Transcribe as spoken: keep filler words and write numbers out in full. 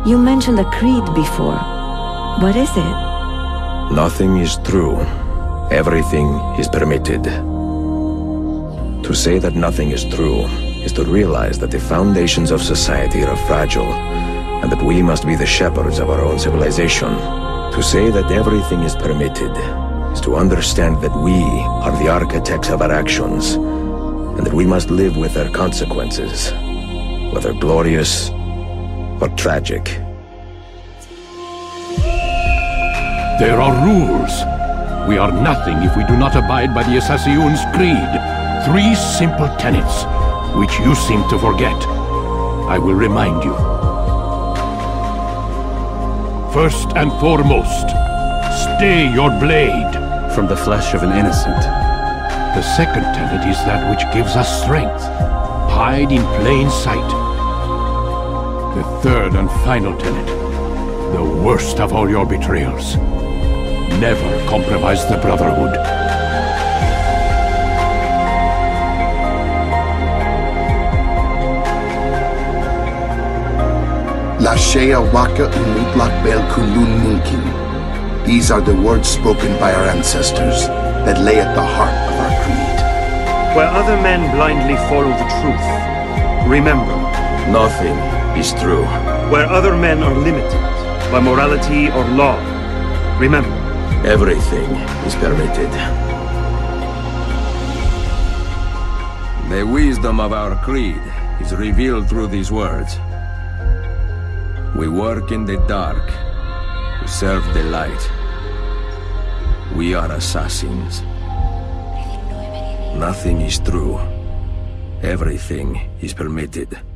You mentioned a creed before. What is it? Nothing is true. Everything is permitted. To say that nothing is true is to realize that the foundations of society are fragile, and that we must be the shepherds of our own civilization. To say that everything is permitted is to understand that we are the architects of our actions, and that we must live with their consequences, whether glorious or tragic. There are rules. We are nothing if we do not abide by the Assassin's Creed. Three simple tenets, which you seem to forget. I will remind you. First and foremost, stay your blade from the flesh of an innocent. The second tenet is that which gives us strength. Hide in plain sight. The third and final tenet, the worst of all your betrayals. Never compromise the Brotherhood. La Shea Waka Umutlak Bel Kulun Munkin. These are the words spoken by our ancestors that lay at the heart of our creed. Where other men blindly follow the truth, remember, nothing is true. Where other men are limited by morality or law, remember, everything is permitted. The wisdom of our creed is revealed through these words. We work in the dark, we serve the light. We are assassins. Nothing is true. Everything is permitted.